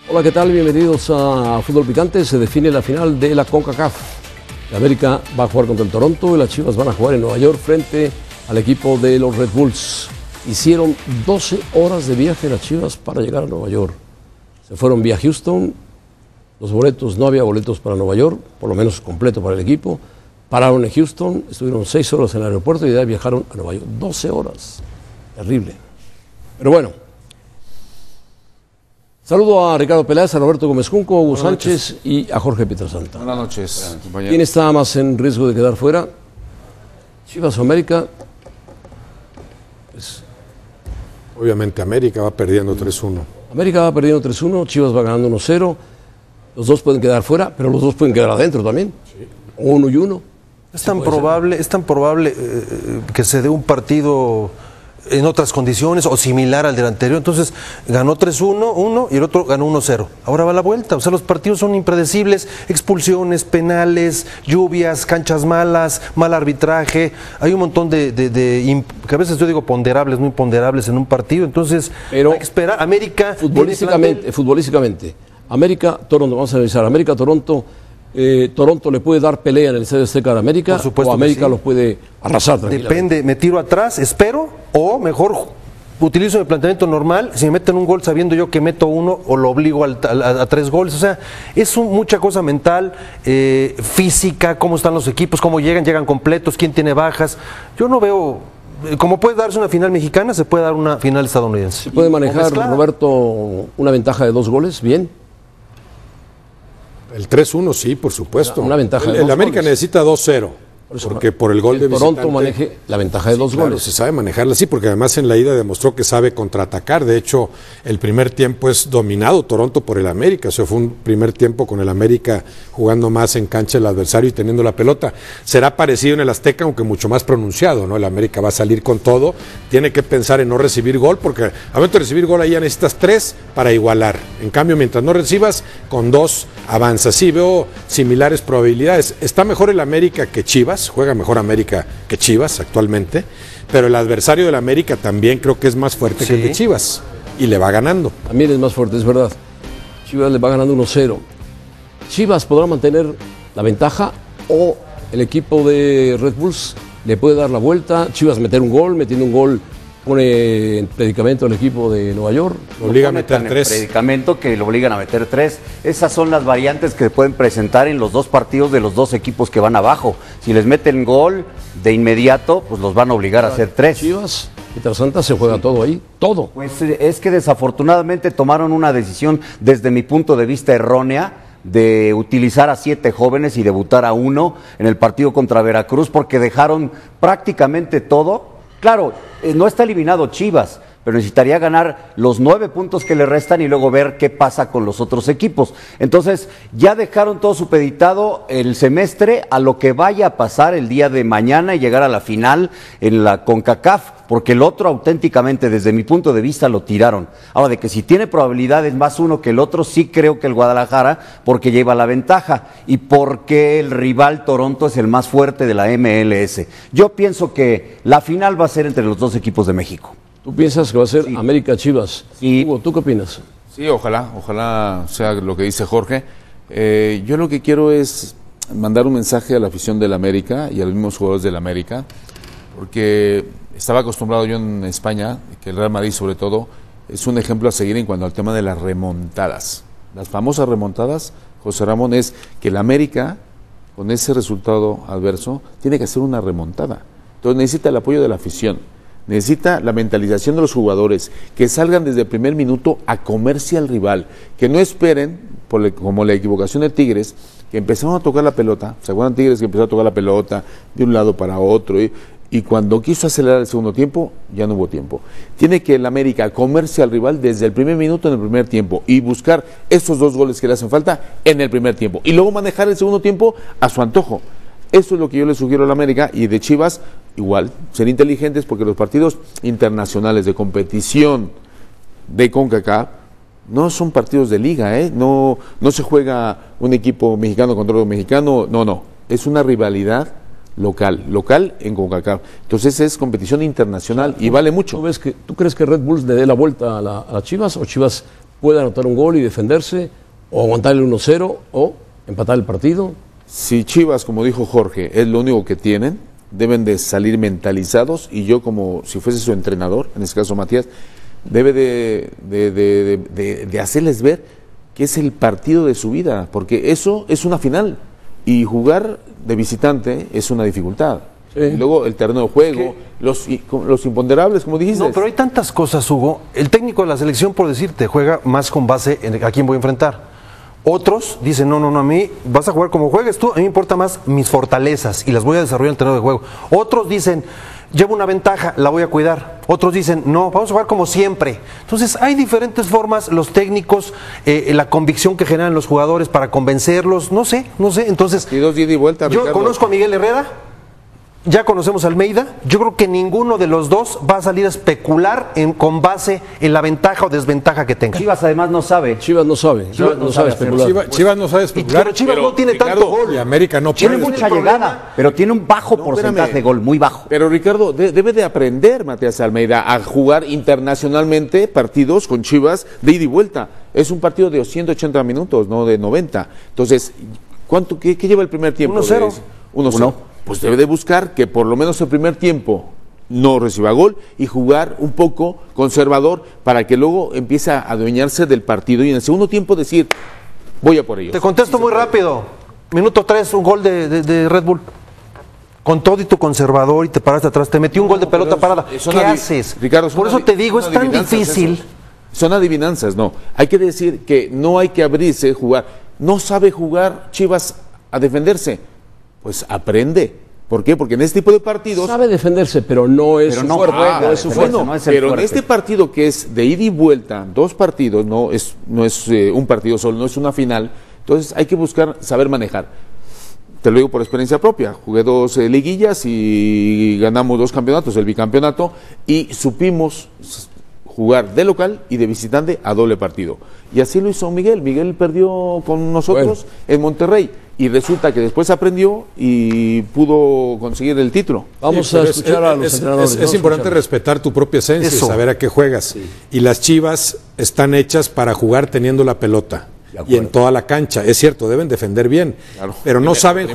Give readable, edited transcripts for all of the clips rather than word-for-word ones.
Hola, ¿qué tal? Bienvenidos a Fútbol Picante. Se define la final de la CONCACAF. La América va a jugar contra el Toronto y las Chivas van a jugar en Nueva York frente al equipo de los Red Bulls. Hicieron 12 horas de viaje las Chivas para llegar a Nueva York. Se fueron vía Houston. Los boletos, no había boletos para Nueva York, por lo menos completo para el equipo. Pararon en Houston, estuvieron 6 horas en el aeropuerto y de ahí viajaron a Nueva York. 12 horas. Terrible. Pero bueno. Saludo a Ricardo Peláez, a Roberto Gómez Junco, a Hugo Sánchez y a Jorge Pietrasanta. Buenas noches, compañero. ¿Quién está más en riesgo de quedar fuera? Chivas o América. Pues, obviamente América va perdiendo 3-1. América va perdiendo 3-1, Chivas va ganando 1-0. Los dos pueden quedar fuera, pero los dos pueden quedar adentro también. Sí. 1-1. Es tan probable que se dé un partido en otras condiciones o similar al del anterior. Entonces ganó 3-1 uno y el otro ganó 1-0. Ahora va la vuelta. O sea, los partidos son impredecibles, expulsiones, penales, lluvias, canchas malas, mal arbitraje. Hay un montón que a veces yo digo ponderables, no imponderables en un partido. Entonces pero hay que esperar. América futbolísticamente, América, Toronto, vamos a revisar. América, Toronto. Toronto le puede dar pelea en el Estadio Azteca de América, o América sí los puede arrasar tranquilamente. Depende, me tiro atrás, espero, o mejor utilizo el planteamiento normal. Si me meten un gol sabiendo yo que meto uno, o lo obligo a 3 goles. O sea, es mucha cosa mental, física, cómo están los equipos, cómo llegan completos, quién tiene bajas. Yo no veo, como puede darse una final mexicana, se puede dar una final estadounidense. ¿Se puede manejar, Roberto, una ventaja de 2 goles? Bien. El 3-1 sí, por supuesto. Una ventaja de el América goles. Necesita 2-0. Porque por el gol de visitante, Toronto maneje la ventaja de 2 claro, goles. Se sabe manejarla, sí, porque además en la ida demostró que sabe contraatacar. De hecho, el primer tiempo es dominado Toronto por el América. O sea, fue un primer tiempo con el América jugando más en cancha el adversario y teniendo la pelota. Será parecido en el Azteca, aunque mucho más pronunciado, ¿no? El América va a salir con todo. Tiene que pensar en no recibir gol, porque al momento de recibir gol ahí ya necesitas 3 para igualar. En cambio, mientras no recibas, con 2 avanzas. Sí, veo similares probabilidades. Está mejor el América que Chivas, juega mejor América que Chivas actualmente, pero el adversario del América también creo que es más fuerte que el de Chivas y le va ganando. También es más fuerte, es verdad. Chivas le va ganando 1-0. Chivas podrá mantener la ventaja o el equipo de Red Bulls le puede dar la vuelta. Chivas metiendo un gol pone en predicamento al equipo de Nueva York. Lo obliga a meter 3. Predicamento que lo obligan a meter 3. Esas son las variantes que pueden presentar en los dos partidos de los dos equipos que van abajo. Si les meten gol de inmediato, pues los van a obligar a hacer 3. Chivas, Pietrasanta, se juega todo ahí, todo. Pues es que desafortunadamente tomaron una decisión, desde mi punto de vista errónea, de utilizar a 7 jóvenes y debutar a 1 en el partido contra Veracruz, porque dejaron prácticamente todo. Claro, no está eliminado Chivas, pero necesitaría ganar los 9 puntos que le restan y luego ver qué pasa con los otros equipos. Entonces, ya dejaron todo supeditado el semestre a lo que vaya a pasar el día de mañana y llegar a la final en la CONCACAF, porque el otro auténticamente, desde mi punto de vista, lo tiraron. Ahora, de que si tiene probabilidades más uno que el otro, sí creo que el Guadalajara, porque lleva la ventaja y porque el rival Toronto es el más fuerte de la MLS. Yo pienso que la final va a ser entre los dos equipos de México. ¿Tú piensas que va a ser América Chivas? Sí. Hugo, ¿tú qué opinas? Sí, ojalá sea lo que dice Jorge. Yo lo que quiero es mandar un mensaje a la afición del América y a los mismos jugadores del América, porque estaba acostumbrado yo en España, que el Real Madrid sobre todo, es un ejemplo a seguir en cuanto al tema de las remontadas. Las famosas remontadas, José Ramón, es que el América, con ese resultado adverso, tiene que hacer una remontada. Entonces necesita el apoyo de la afición. Necesita la mentalización de los jugadores, que salgan desde el primer minuto a comerse al rival, que no esperen, como la equivocación de Tigres, que empezaron a tocar la pelota. ¿Se acuerdan Tigres que empezó a tocar la pelota de un lado para otro? Y cuando quiso acelerar el segundo tiempo, ya no hubo tiempo. Tiene que el América comerse al rival desde el primer minuto en el primer tiempo y buscar esos 2 goles que le hacen falta en el primer tiempo. Y luego manejar el segundo tiempo a su antojo. Eso es lo que yo le sugiero a la América, y de Chivas igual, ser inteligentes, porque los partidos internacionales de competición de CONCACAF no son partidos de liga, no se juega un equipo mexicano contra otro mexicano, no, es una rivalidad local en CONCACAF. Entonces es competición internacional y vale mucho. ¿Tú crees que Red Bulls le dé la vuelta a Chivas, o Chivas puede anotar un gol y defenderse, o aguantar el 1-0, o empatar el partido. Si Chivas, como dijo Jorge, es lo único que tienen, deben de salir mentalizados, y yo, como si fuese su entrenador, en este caso Matías, debe de hacerles ver que es el partido de su vida, porque eso es una final, y jugar de visitante es una dificultad. Sí. Y luego el terreno de juego, los imponderables, como dijiste. No, pero hay tantas cosas, Hugo. El técnico de la selección, por decirte, juega más con base en a quién voy a enfrentar. Otros dicen, no, a mí vas a jugar como juegues tú, a mí me importa más mis fortalezas y las voy a desarrollar en el terreno de juego. Otros dicen, llevo una ventaja, la voy a cuidar. Otros dicen, no, vamos a jugar como siempre. Entonces hay diferentes formas, los técnicos, la convicción que generan los jugadores para convencerlos, no sé. Entonces, y dos ida y vuelta, yo Ricardo. conozco a Miguel Herrera, ya conocemos a Almeida, yo creo que ninguno de los dos va a salir a especular con base en la ventaja o desventaja que tenga. Chivas además no sabe. Chivas no sabe especular. Chivas no sabe especular. Pero Chivas no tiene Ricardo, tanto gol. Y América no Tiene puede. mucha llegada, pero tiene un bajo porcentaje de gol, muy bajo. Pero Ricardo, debe de aprender Matías Almeida a jugar internacionalmente partidos con Chivas de ida y vuelta. Es un partido de 180 minutos, no de 90. Entonces, ¿qué lleva el primer tiempo? 1-0. 1-0. Pues debe de buscar que por lo menos el primer tiempo no reciba gol y jugar un poco conservador para que luego empiece a adueñarse del partido y en el segundo tiempo decir, voy a por ellos. Te contesto muy rápido. Minuto 3, un gol de Red Bull. Con todo y tu conservador y te paraste atrás, te metió un gol de pelota parada. ¿Qué haces? Ricardo, por eso te digo, es tan difícil. Eso. Son adivinanzas, no. Hay que decir que no hay que abrirse, jugar. No sabe jugar Chivas a defenderse. Pues aprende. ¿Por qué? Porque en este tipo de partidos... Sabe defenderse, pero no es su fuerte. No es su fuerte. Bueno, pero en este partido que es de ida y vuelta, 2 partidos, no es un partido solo, no es una final, entonces hay que buscar saber manejar. Te lo digo por experiencia propia, jugué 2 liguillas y ganamos 2 campeonatos, el bicampeonato, y supimos jugar de local y de visitante a doble partido. Y así lo hizo Miguel. Miguel perdió con nosotros en Monterrey. Y resulta que después aprendió y pudo conseguir el título. Vamos a escuchar a los entrenadores. Es importante respetar tu propia esencia y saber a qué juegas. Sí. Y las Chivas están hechas para jugar teniendo la pelota. Y en toda la cancha. Es cierto, deben defender bien. Claro. Pero no saben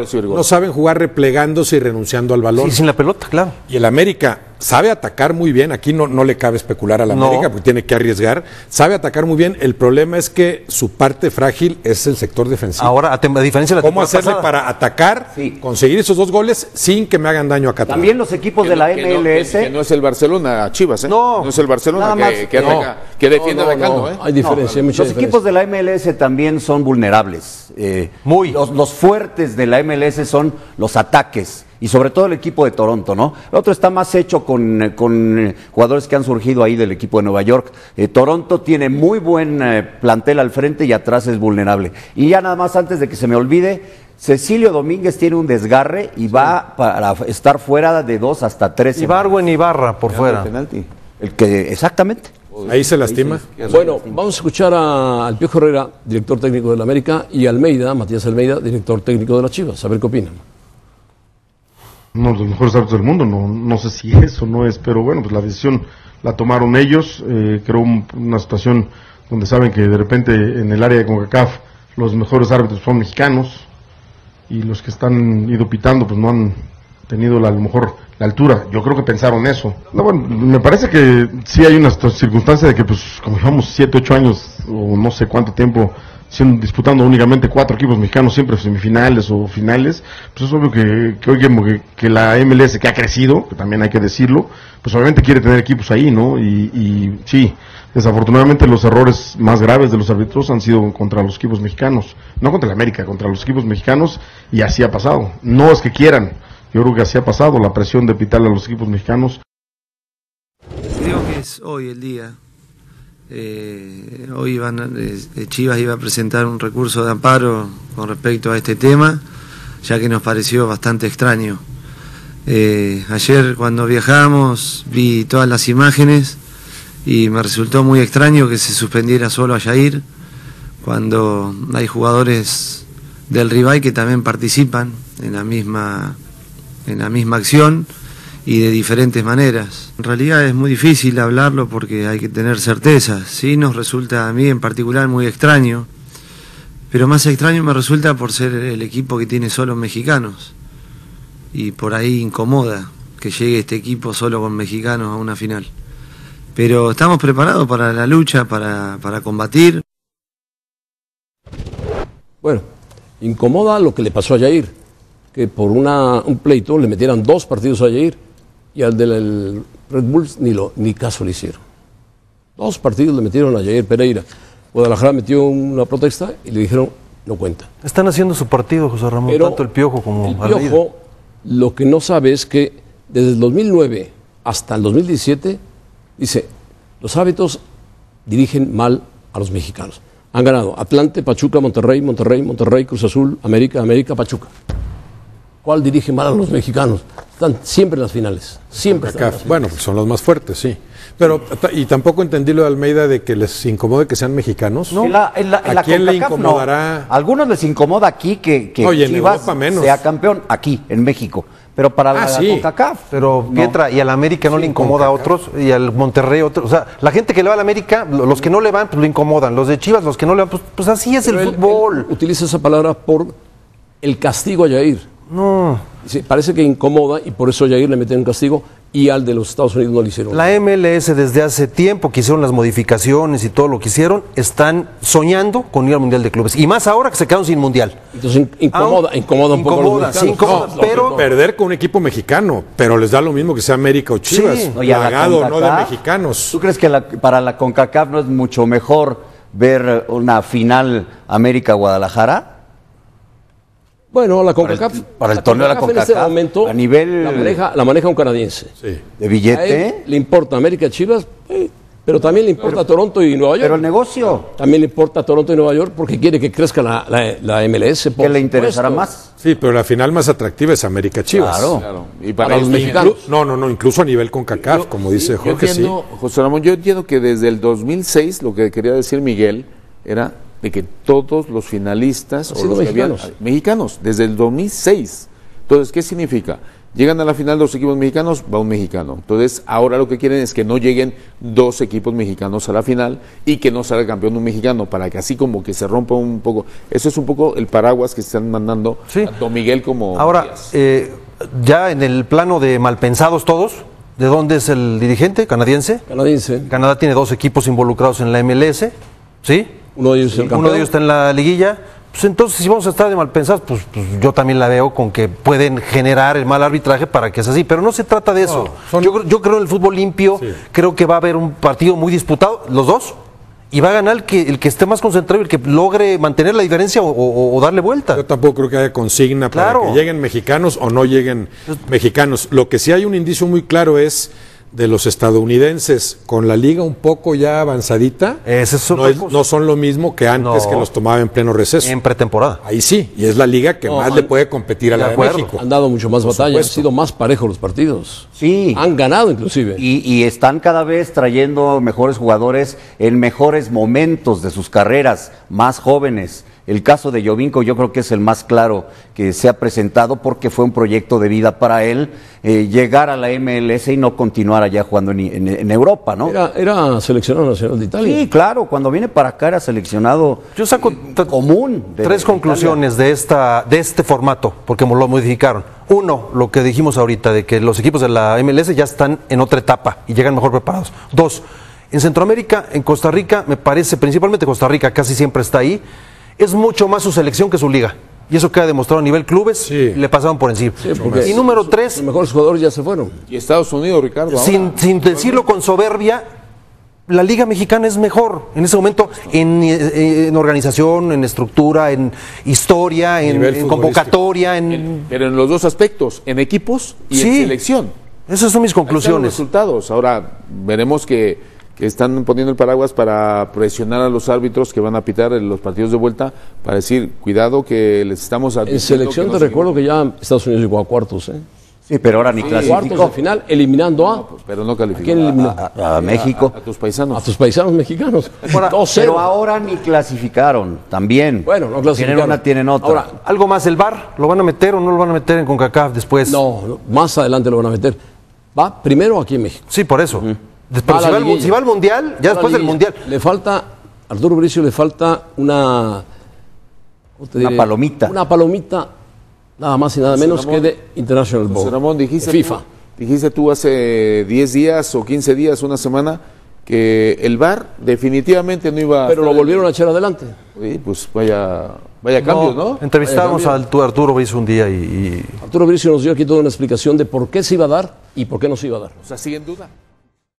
jugar replegándose y renunciando al balón. Sí, sin la pelota, claro. Y el América sabe atacar muy bien. Aquí no le cabe especular al América porque tiene que arriesgar. Sabe atacar muy bien. El problema es que su parte frágil es el sector defensivo. Ahora, a diferencia de la ¿cómo hacerle para atacar, conseguir esos 2 goles sin que me hagan daño acá? También los equipos de la MLS. Que no es el Barcelona, Chivas, ¿eh? No es el Barcelona que defiende atacando, ¿eh? Hay diferencia, hay mucha Los equipos de la MLS también son vulnerables. Los fuertes de la MLS son los ataques. Y sobre todo el equipo de Toronto, ¿no? El otro está más hecho con jugadores que han surgido ahí del equipo de Nueva York. Toronto tiene muy buen plantel al frente y atrás es vulnerable. Y ya nada más antes de que se me olvide, Cecilio Domínguez tiene un desgarre y va para estar fuera de 2 hasta 3 semanas. Ibargüen y Barra por fuera. Exactamente. Ahí se lastima. Bueno, vamos a escuchar al Piojo Herrera, director técnico de la América, y Almeida, Matías Almeida, director técnico de las Chivas. A ver qué opinan. Uno de los mejores árbitros del mundo, no sé si es o no es, pero bueno, pues la decisión la tomaron ellos. Creo una situación donde saben que de repente en el área de CONCACAF los mejores árbitros son mexicanos y los que están ido pitando pues no han tenido a lo mejor la altura. Yo creo que pensaron eso. No, bueno, me parece que sí hay una circunstancia de que pues como llevamos 7, 8 años o no sé cuánto tiempo disputando únicamente 4 equipos mexicanos, siempre semifinales o finales, pues es obvio que la MLS, que ha crecido, que también hay que decirlo, pues obviamente quiere tener equipos ahí, ¿no? Y sí, desafortunadamente los errores más graves de los árbitros han sido contra los equipos mexicanos, no contra la América, contra los equipos mexicanos, y así ha pasado. No es que quieran, yo creo que así ha pasado, la presión de pitarle a los equipos mexicanos. Creo que es hoy el día. Hoy Chivas iba a presentar un recurso de amparo con respecto a este tema, ya que nos pareció bastante extraño. Ayer cuando viajamos vi todas las imágenes y me resultó muy extraño que se suspendiera solo a Jair cuando hay jugadores del rival que también participan en la misma acción y de diferentes maneras. En realidad es muy difícil hablarlo porque hay que tener certeza. Sí, nos resulta a mí en particular muy extraño, pero más extraño me resulta por ser el equipo que tiene solo mexicanos y por ahí incomoda que llegue este equipo solo con mexicanos a una final. Pero estamos preparados para la lucha, para combatir. Bueno, incomoda lo que le pasó a Jair, que por un pleito le metieran 2 partidos a Jair y al del Red Bulls ni caso le hicieron. 2 partidos le metieron a Jair Pereira. Guadalajara metió una protesta y le dijeron no cuenta. Están haciendo su partido, José Ramón, Pero tanto el Piojo como el Ardilla. Piojo, lo que no sabe es que desde el 2009 hasta el 2017, dice, los árbitros dirigen mal a los mexicanos. Han ganado Atlante, Pachuca, Monterrey, Cruz Azul, América, Pachuca. ¿Cuál dirige mal a los mexicanos? Están siempre en las finales. Siempre están en las finales. Bueno, pues son los más fuertes, sí. Pero, y tampoco entendí lo de Almeida de que les incomode que sean mexicanos. No. ¿A quién le CONCACAF incomodará? No. A algunos les incomoda aquí que Oye, en Chivas Europa menos. sea campeón, aquí, en México. Pero para la sí. CONCACAF. Pero no. Pietra, y al América no le incomoda a otros, y al Monterrey otros. O sea, la gente que le va al América, los que no le van, pues lo incomodan. Los de Chivas, los que no le van, pues así es Pero el fútbol. él utiliza esa palabra por el castigo a Jair. No. Dice, parece que incomoda y por eso a Jair le meten un castigo y al de los Estados Unidos no le hicieron. La MLS desde hace tiempo que hicieron las modificaciones y todo lo que hicieron, están soñando con ir al Mundial de Clubes. Y más ahora que se quedaron sin Mundial. Entonces incomoda un poco a los mexicanos. Sí, incomoda, No, pero perder con un equipo mexicano, pero les da lo mismo que sea América o Chivas. Sí. Oye, a la Plagado, no de CONCACAF, mexicanos. ¿Tú crees que para la CONCACAF no es mucho mejor ver una final América-Guadalajara? Bueno, la CONCACAF. para el torneo de la CONCACAF en este CONCACAF, momento a nivel- la maneja un canadiense. Sí. ¿De A billete? él le importa América Chivas, pero también le importa a Toronto y Nueva York. Pero el negocio, También le importa a Toronto y Nueva York porque quiere que crezca la MLS. ¿qué le interesará más? Sí, pero la final más atractiva es América Chivas. Claro. Claro. Y Para los este- mexicanos. No, incluso a nivel CONCACAF, como dice Yo Jorge, sí. entiendo, José Ramón, yo entiendo que desde el 2006 lo que quería decir Miguel era de que todos los finalistas Han sido los que mexicanos. mexicanos, desde el 2006. Entonces, ¿qué significa? Llegan a la final dos equipos mexicanos, va un mexicano. Entonces, ahora lo que quieren es que no lleguen 2 equipos mexicanos a la final y que no salga campeón un mexicano, para que así como que se rompa un poco. Eso es un poco el paraguas que están mandando Sí. tanto Miguel como ahora, Matías. ya en el plano de malpensados todos, ¿de dónde es el dirigente canadiense? Canadiense. Canadá tiene 2 equipos involucrados en la MLS, ¿sí? Uno de ellos es el campeón. Uno de ellos está en la liguilla. Pues entonces, si vamos a estar de malpensados, pues yo también la veo con que pueden generar el mal arbitraje para que sea así. Pero no se trata de eso. Yo creo en el fútbol limpio, creo que va a haber un partido muy disputado, los dos, y va a ganar el que esté más concentrado, el que logre mantener la diferencia o darle vuelta. Yo tampoco creo que haya consigna para Claro. que lleguen mexicanos o no lleguen mexicanos. Lo que sí hay un indicio muy claro es de los estadounidenses con la liga un poco ya avanzadita. Ese es no, otra cosa. no son lo mismo que antes, No. que los tomaba en pleno receso. En pretemporada. Ahí sí, y es la liga que No, más le puede competir a la de acuerdo. México. Han dado mucho más batalla, han supuesto. sido más parejos los partidos. Sí. Han ganado inclusive. Y están cada vez trayendo mejores jugadores en mejores momentos de sus carreras, más jóvenes. El caso de Giovinco yo creo que es el más claro que se ha presentado porque fue un proyecto de vida para él llegar a la MLS y no continuar allá jugando en Europa, ¿no? Era seleccionado nacional de Italia. Sí, claro, cuando viene para acá era seleccionado Yo saco común. de 3 Italia. conclusiones de este formato, porque lo modificaron. Uno, lo que dijimos ahorita, de que los equipos de la MLS ya están en otra etapa y llegan mejor preparados. 2, en Centroamérica, en Costa Rica, me parece, principalmente Costa Rica, casi siempre está ahí, es mucho más su selección que su liga. Y eso queda demostrado a nivel clubes, Sí. le pasaban por encima. Sí, porque Y número 3, Los mejores jugadores ya se fueron. Y Estados Unidos, Ricardo. ahora. sin decirlo con soberbia, la Liga Mexicana es mejor en ese momento en organización, en estructura, en historia, Nivel en futbolístico. convocatoria, en... Pero en los dos aspectos, en equipos y Sí. en selección. Esas son mis Ahí están los conclusiones. resultados. Ahora veremos que están poniendo el paraguas para presionar a los árbitros que van a pitar en los partidos de vuelta para decir, cuidado que les estamos En advirtiendo selección que te no se recuerdo que ya Estados Unidos llegó a cuartos, ¿eh? Sí, pero ahora ni Cuartos clasificó de final, eliminando a... equivoquen, pero no ¿A quién califican. eliminó? a México. A tus paisanos. A tus paisanos mexicanos. 2-0. Pero ahora ni clasificaron, también. Bueno, no clasificaron. Tienen una, tienen otra. Ahora, Algo más, ¿el VAR lo van a meter o no lo van a meter en CONCACAF después? no, más adelante lo van a meter. Va primero aquí en México. Sí, por eso. Pero Va a la liguilla. si va al Mundial, ya Va a la después del liguilla. Mundial. Le falta, a Arturo Bricio le falta una... ¿cómo te Una diré? palomita. Una palomita, nada más y nada menos Ramón, que de International Board. José Ramón, dijiste FIFA. Dijiste tú hace 10 días o 15 días, una semana, que el VAR definitivamente no iba a... Pero lo volvieron a echar adelante. Oye, pues vaya cambios, ¿no? Entrevistamos Vaya a Arturo Bricio un día y Arturo Bricio nos dio aquí toda una explicación de por qué se iba a dar y por qué no se iba a dar. O sea, sigue en duda.